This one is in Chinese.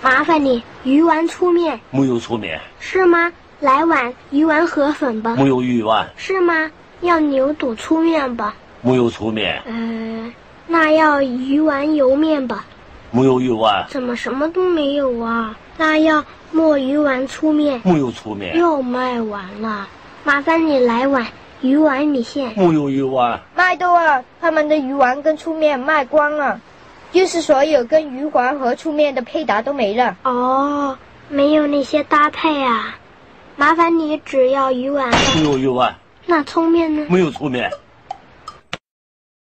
麻烦你，鱼丸粗面。 没有粗面。 是吗？来碗鱼丸河粉吧。 没有鱼丸。 是吗？要牛肚粗面吧。 没有粗面。 那要鱼丸油面吧。 没有鱼丸。 怎么什么都没有啊？那要墨鱼丸粗面。 没有粗面。 又卖完了，麻烦你来碗鱼丸米线。 没有鱼丸。 卖豆啊，他们的鱼丸跟粗面卖光了，就是所有跟鱼丸和粗面的配搭都没了。 哦，没有那些搭配啊。麻烦你只要鱼丸。 没有鱼丸。 那葱面呢？ 没有粗面。